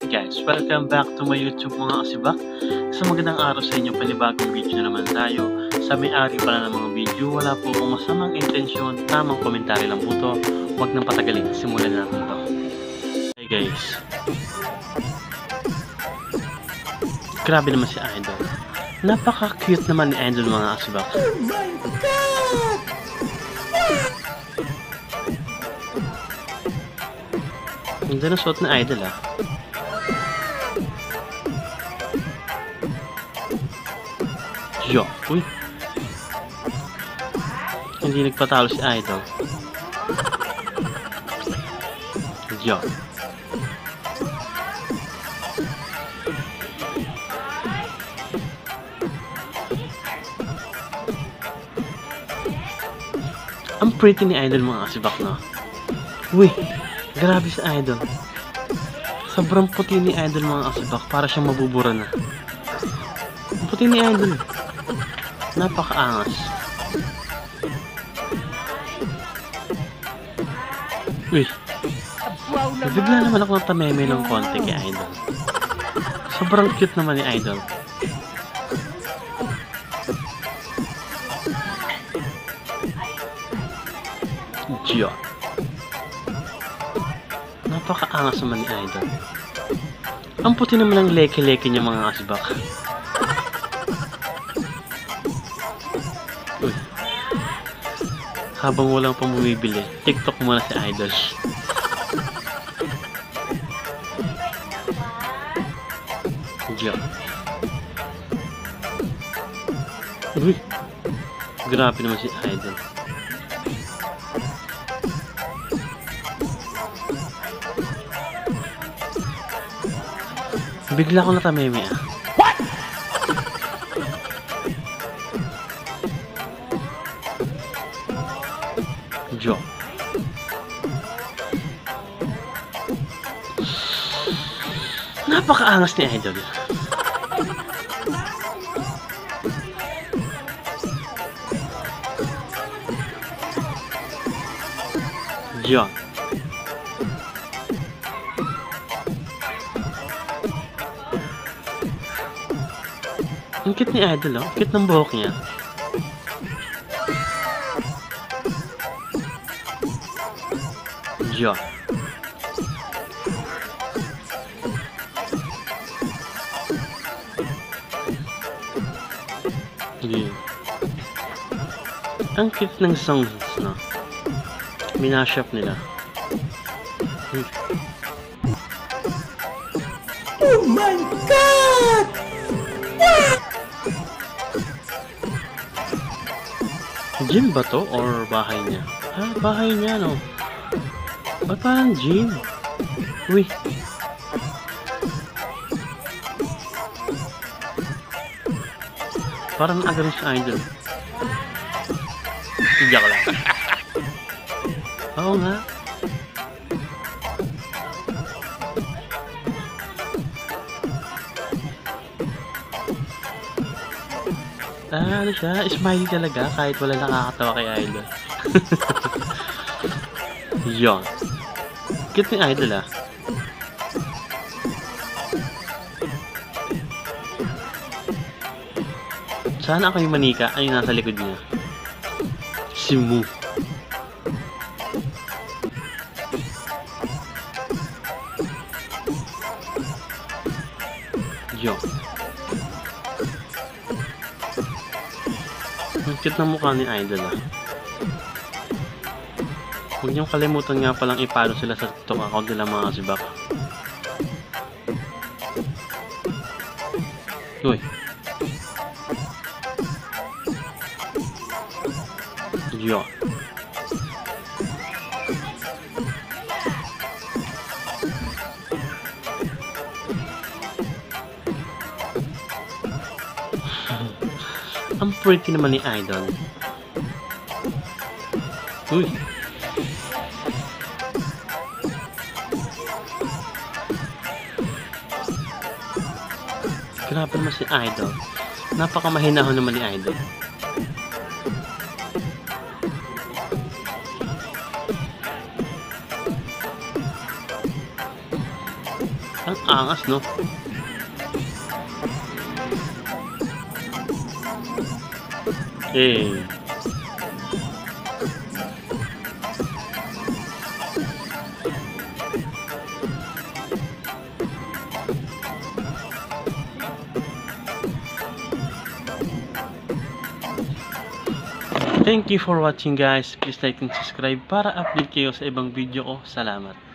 guys, welcome back to my YouTube mga kasibak. Sa magandang araw sa inyo, panibagong video na naman tayo. Sa may-ari pala ng mga video, wala po akong masamang intensyon, tamang komentary lang po to. Huwag nang patagalin, simulan na natin to. Hey guys, grabe naman si Idol. Napaka-cute naman ni Idol mga kasibak. Oh my God! Ganda na suot na Idol ah. Yo, uy. Hindi nagpatalo si Idol. Yo. Ang pretty ni Idol mga kasibak na. Uy, grabe si Idol. Sobrang puti ni Idol mga kasibak, para siyang mabubura na. Ang puti ni Idol. Napakaangas. Uy. Bigla naman ako ng tameme ng konti kay Idol. Sobrang cute naman ni Idol. Diyo. Napakaangas naman ni Idol. Ang puti naman ng leke-leke niya mga kasibak. Uy. Habang walang pang bumibili, TikTok muna si Idol. Diyo. Uy. Grabe naman si Idol. Bigla ko natameme ah. What? Jo. Napakaangas ni Idol. Jo. Ang cute ni Idol, oh. Cute ng buhok niya. Jo. Yeah. Ang cute ng songs, no? Minashop nila. Oh my God! Gym ba to or bahay niya? Ah, bahay niya, no? Ba't parang gym? Uy. Parang agarin sa Idol. Iyak lang. Oo nga. Ah, ano siya? Smiley talaga kahit wala nakakatawa kay Idol. Yon. Cute ni Idol ah. Sana ako yung manika ay nasa likod niya. Si Mu. Yon. Ang cute ng mukha ni Idol ah. Huwag niyong kalimutan nga palang i-follow sila sa TikTok account nila mga kasibak. Uy. Yo. Ang pretty naman ni Idol. Uy. Grabe naman si Idol. Napakamahinahon naman ni Idol. Ang maangas, no? Eh. Thank you for watching guys. Please like and subscribe para update kayo sa ibang video ko. Salamat.